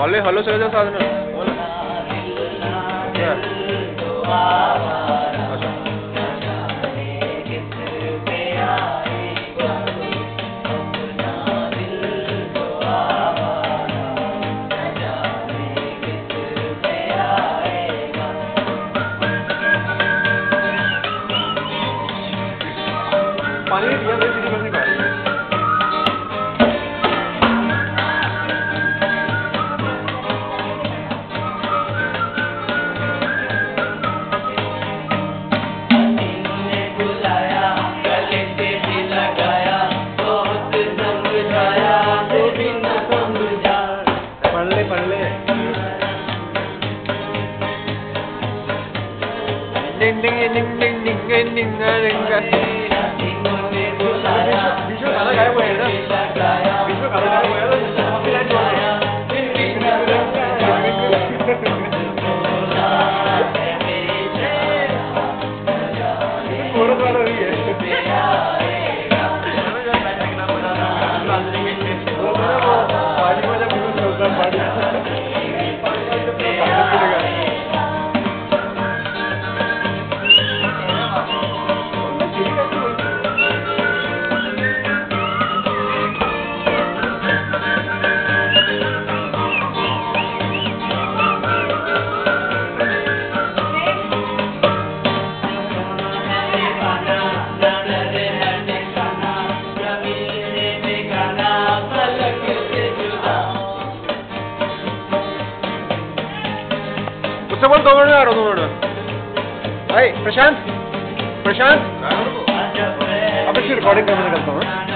Hawley hollow चले जाओ साथ में। क्या? पानी पिया मेरे सीधी बस नहीं पा रही। पढ़ ले डिंग डिंग डिंग डिंग डिंग डिंग डिंग बीच में गाना गायब हुआ है ना, बीच में गाना गायब हुआ है कोरस वाला भी है। पार्टी में जब यूज होता है पार्टी उससे बोल 2 मिनट में आ रहा हूँ 2 मिनट में। भाई प्रशांत प्रशांत अब इसकी रिकॉर्डिंग करने निकलता हूँ।